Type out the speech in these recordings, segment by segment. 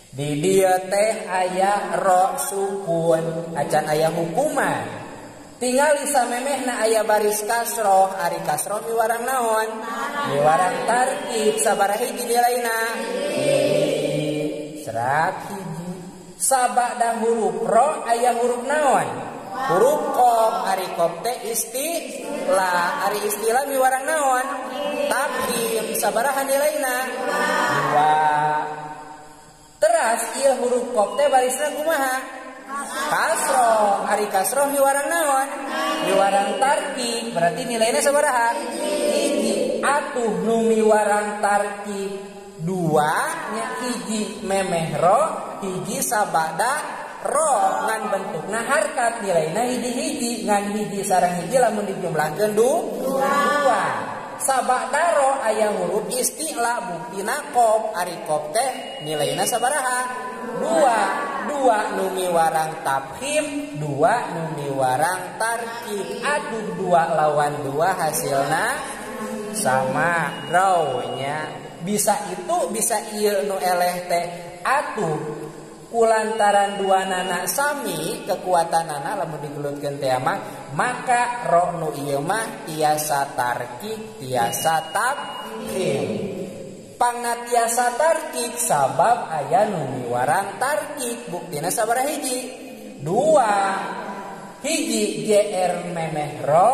Di dieu teh aya ro sukun, acan aya hukuman. Tingali samemehna aya baris kasroh, ari kasroh miwarang naon? Miwarang tarkib. Sabaraha hiji nilaina? Serat hiji. Sabada huruf ro aya huruf naon? Huruf qaf. Ari qaf teh istilah. Ari istilah miwarang naon? Tafkhim. Sabaraha nilaina? 2. Teras ieu huruf qaf teh barisna kumaha? Kasroh. Ari kasroh miwarang naon? Miwarang tarkib. Berarti nilainya sabaraha? Hiji. Atuh nu miwarang tarkib 2 nya hiji memeh ro, hiji sabada ro ngan bentukna harkat. Nilainya hiji-hiji ngan hiji sareng hiji lamun dijumlahkeun 2. Sabada ro aya huruf istilah buktina qaf. Ari qaf teh nilainya sabaraha? 2 nu miwarang tafkhim, 2 nu miwarang tarkib. Aduh 2 lawan 2 hasilna sama draw nya. Bisa itu bisa ieu nu eleh teh atuh kulantaran 2 nana sami kekuatanana lamun digelutkeun teh maka ro nu ieu mah tiasa tarkib tiasa tafkhim. Pangna tiasa tarkib sabab aya nu miwarang tarkib. Buktina sabaraha hiji? 2. Hiji JR memeh ro,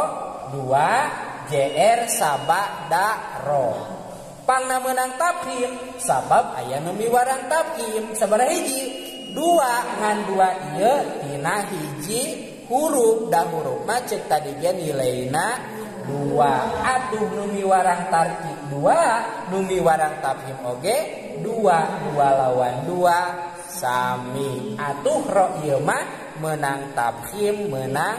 2 JR sabada ro. Pangna meunang tafkhim sabab aya nu miwarang tafkhim. Sabaraha hiji? 2 ngan 2 ieu tina hiji huruf. Da huruf mah ceuk tadi ge nilaina 2. Atuh nu miwarang tarkib 2, nu miwarang tafkhim oge 2. 2 lawan 2 sami. Atuh ro ieu mah meunang tafkhim meunang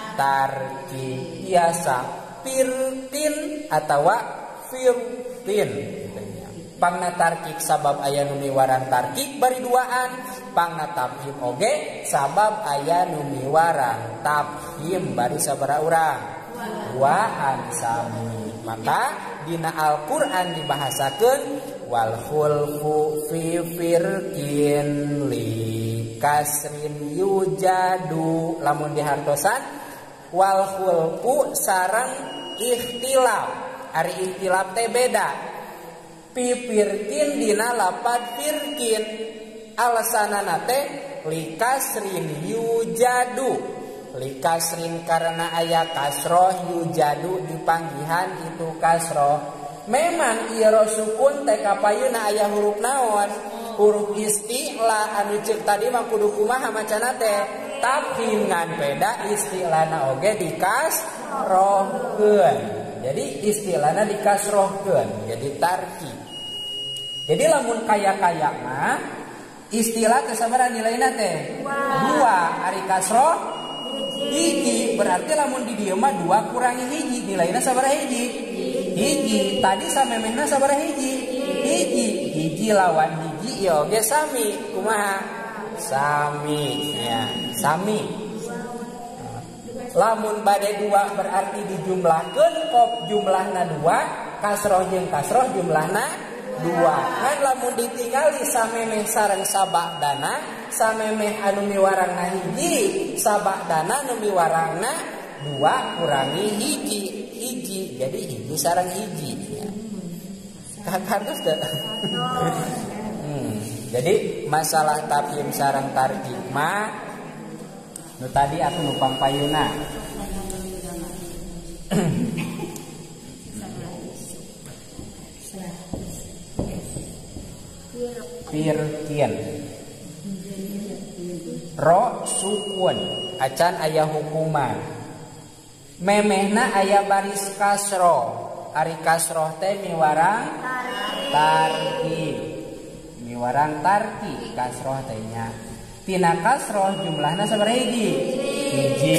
tarkib. Biasa firtin atawa firtin. Pangna tarkib sabab aya nu miwarang tarkib bari 2an. Pangna tafkhim oge sabab aya nu miwarang tafkhim bari sabaraha urang? 2an sami. Maka dina Al-Qur'an dibahasakeun wal khulfu fi firqin li kasrin yujadu. Lamun dihartosan wal khulfu sareng ikhtilaf. Ari ikhtilaf teh beda. Fi firqin dina lapad firqin alasanana teh li kasrin yujadu. Likasrin karena aya kasroh yujadu dipanggihan itu kasroh. Memang ieu sukun teh kapayeuna aya huruf naon? Huruf istilah anu ceuk tadi mah kudu kumaha macana teh? Tafkhim ngan beda istilahna oge dikasrohkeun. Jadi istilahna dikasrohkeun jadi tarkib. Jadi lamun kaya-kaya mah istilah teh sabaraha nilaina teh? 2. Ari kasroh hiji. Berarti lamun di dieu mah 2 kurangi hiji nilaina sabaraha hiji? Hiji. Tadi samemehna sabaraha hiji? Hiji lawan hiji ya oge sami. Kumaha? Sami ya, sami. Lamun bade 2 berarti dijumlahkeun qaf jumlahna 2, kasroh jeung kasroh jumlahna 2. Kan lamun ditingali samemeh sareng sabadana, samemeh anu miwarangna hiji, sabadana anu miwarangna 2 kurangi hiji. Jadi hiji sareng hiji ya. Kakantos teh. Jadi masalah tafkhim sareng tarkib mah nu tadi aku numpang payuna. Firqin ro sukun acan aya hukuman. Memehna aya baris kasroh. Ari kasroh teh miwarang tarkib. Miwarang tarkib kasroh teh nya. Tina kasroh jumlahna sabaraha hiji? Hiji.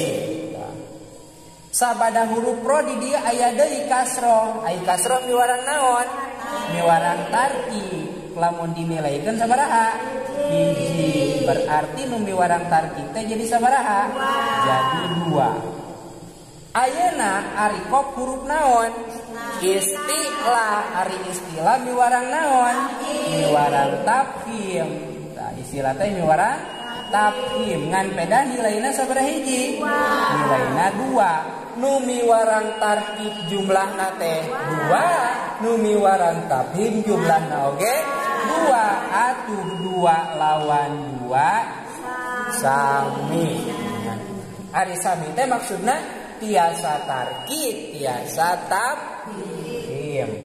Sabada huruf ro di dieu aya deui kasroh. Ai kasroh miwarang naon? Miwarang tarkib. Lamun dinilaikan sabaraha? Hiji. Berarti nu miwarang tarkib teh jadi sabaraha? Jadi 2. Ayeuna ari qaf huruf naon? Istilah. Ari istilah miwarang naon? Miwarang tafkhim. istilah teh miwarang tafhim ngan peda nilaina sabaraha hiji nilaina 2 nu miwarang tarkib jumlahna teh 2 nu miwarang tafhim jumlahna oge 2 atuh 2 lawan 2 sami ari sami teh maksudna tiasa tarkib tiasa tafhim